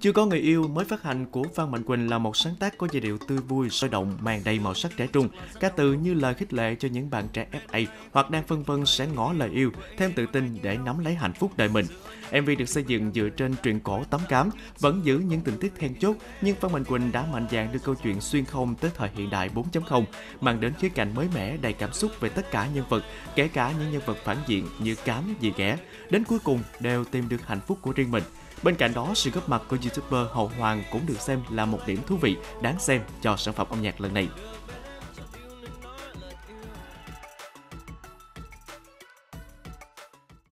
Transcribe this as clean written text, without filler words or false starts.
Chưa có người yêu mới phát hành của Phan Mạnh Quỳnh là một sáng tác có giai điệu tươi vui, sôi động, màn đầy màu sắc trẻ trung. Ca từ như lời khích lệ cho những bạn trẻ FA hoặc đang phân vân sẽ ngỏ lời yêu, thêm tự tin để nắm lấy hạnh phúc đời mình. MV được xây dựng dựa trên truyện cổ Tấm Cám, vẫn giữ những tình tiết then chốt, nhưng Phan Mạnh Quỳnh đã mạnh dạn đưa câu chuyện xuyên không tới thời hiện đại 4.0, mang đến khía cạnh mới mẻ đầy cảm xúc về tất cả nhân vật, kể cả những nhân vật phản diện như Cám, Dì Ghẻ, đến cuối cùng đều tìm được hạnh phúc của riêng mình. Bên cạnh đó, sự góp mặt của YouTuber Hậu Hoàng cũng được xem là một điểm thú vị, đáng xem cho sản phẩm âm nhạc lần này.